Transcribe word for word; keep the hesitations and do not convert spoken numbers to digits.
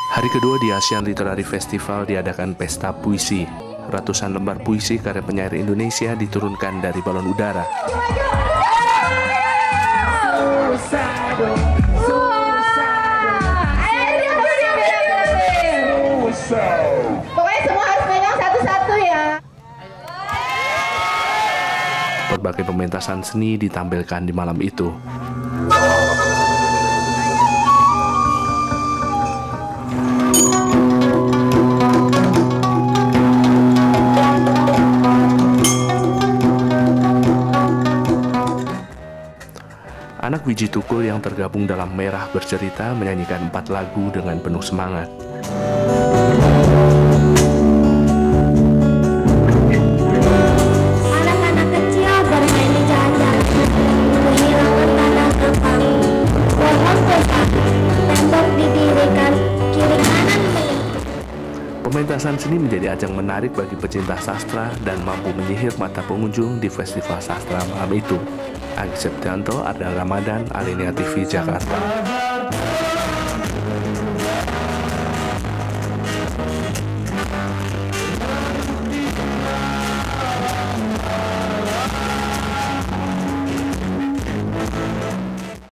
Hari kedua di Asian Literary Festival diadakan pesta puisi. Ratusan lembar puisi karya penyair Indonesia diturunkan dari balon udara. Pokoknya semua harus pegang satu-satu ya. Berbagai pementasan seni ditampilkan di malam itu. Anak biji tukul yang tergabung dalam Merah Bercerita menyanyikan empat lagu dengan penuh semangat. Anak-anak kecil bermain di jalan-jalan, menghilangkan tanah lapang, pohon besar, tembok didirikan, kiri kanan melingkar. Pementasan seni menjadi ajang menarik bagi pecinta sastra dan mampu menyihir mata pengunjung di Festival Sastra malam itu. Agi Septianto, Ardal Ramadan, Alinea T V, Jakarta.